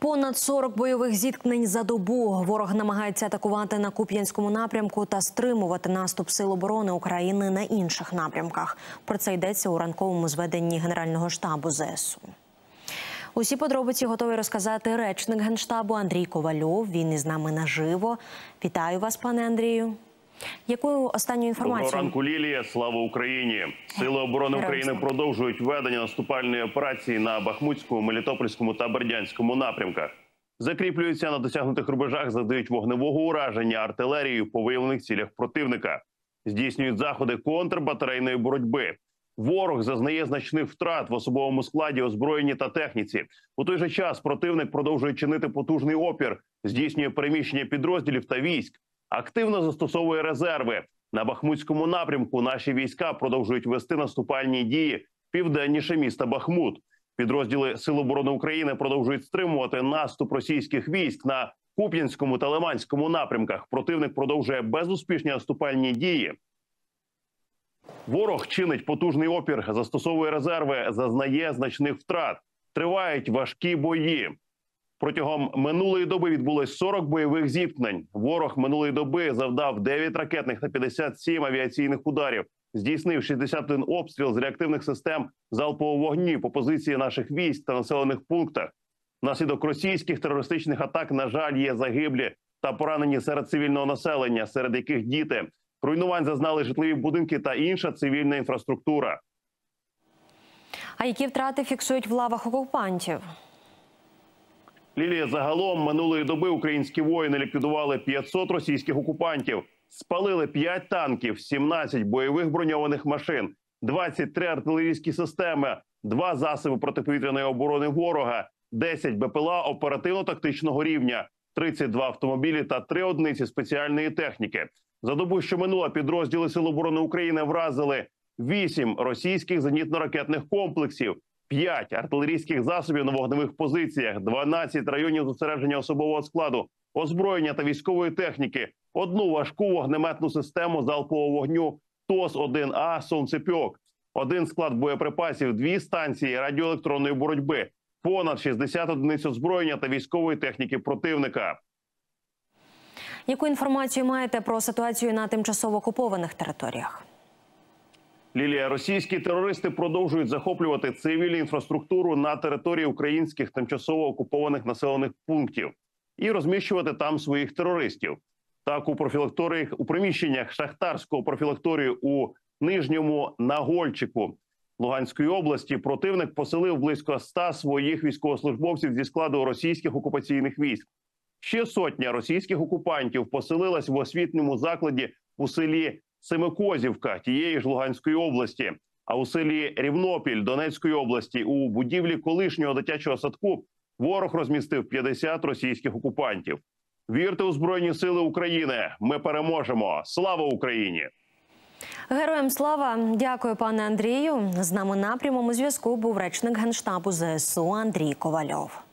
Понад 40 бойових зіткнень за добу. Ворог намагається атакувати на Куп'янському напрямку та стримувати наступ Сил оборони України на інших напрямках. Про це йдеться у ранковому зведенні Генерального штабу ЗСУ. Усі подробиці готовий розказати речник Генштабу Андрій Ковальов. Він із нами наживо. Вітаю вас, пане Андрію. Яку останню інформацію? Доброго ранку, Лілія. Слава Україні. Сили оборони України продовжують ведення наступальної операції на Бахмутському, Мелітопольському та Бердянському напрямках. Закріплюються на досягнутих рубежах, завдають вогневого ураження артилерією по виявлених цілях противника. Здійснюють заходи контрбатарейної боротьби. Ворог зазнає значних втрат в особовому складі, озброєнні та техніці. У той же час противник продовжує чинити потужний опір, здійснює переміщення підрозділів та військ. Активно застосовує резерви. На Бахмутському напрямку наші війська продовжують вести наступальні дії південніше міста Бахмут. Підрозділи Сил оборони України продовжують стримувати наступ російських військ на Куп'янському та Лиманському напрямках. Противник продовжує безуспішні наступальні дії. Ворог чинить потужний опір, застосовує резерви, зазнає значних втрат. Тривають важкі бої. Протягом минулої доби відбулось 40 бойових зіткнень. Ворог минулої доби завдав 9 ракетних та 57 авіаційних ударів. Здійснив 61 обстріл з реактивних систем залпового вогню по позиції наших військ та населених пунктах. Внаслідок російських терористичних атак, на жаль, є загиблі та поранені серед цивільного населення, серед яких діти. Руйнувань зазнали житлові будинки та інша цивільна інфраструктура. А які втрати фіксують в лавах окупантів? Лілія, загалом минулої доби українські воїни ліквідували 500 російських окупантів, спалили 5 танків, 17 бойових броньованих машин, 23 артилерійські системи, 2 засоби протиповітряної оборони ворога, 10 БПЛА оперативно-тактичного рівня, 32 автомобілі та 3 одиниці спеціальної техніки. За добу, що минула, підрозділи Сил оборони України вразили 8 російських зенітно-ракетних комплексів, 5 артилерійських засобів на вогневих позиціях, 12 районів зосередження особового складу, озброєння та військової техніки, 1 важку вогнеметну систему залпового вогню ТОС-1А «Сонцепьок», 1 склад боєприпасів, 2 станції радіоелектронної боротьби, понад 60 одиниць озброєння та військової техніки противника. Яку інформацію маєте про ситуацію на тимчасово окупованих територіях? Лілія, російські терористи продовжують захоплювати цивільну інфраструктуру на території українських тимчасово окупованих населених пунктів і розміщувати там своїх терористів. Так, у приміщеннях шахтарського профілакторію у Нижньому Нагольчику Луганської області противник поселив близько 100 своїх військовослужбовців зі складу російських окупаційних військ. Ще сотня російських окупантів поселилась в освітньому закладі у селі Семикозівка тієї ж Луганської області, а у селі Рівнопіль Донецької області у будівлі колишнього дитячого садку ворог розмістив 50 російських окупантів. Вірте у Збройні Сили України! Ми переможемо! Слава Україні! Героям слава! Дякую, пане Андрію. З нами на прямому зв'язку був речник Генштабу ЗСУ Андрій Ковальов.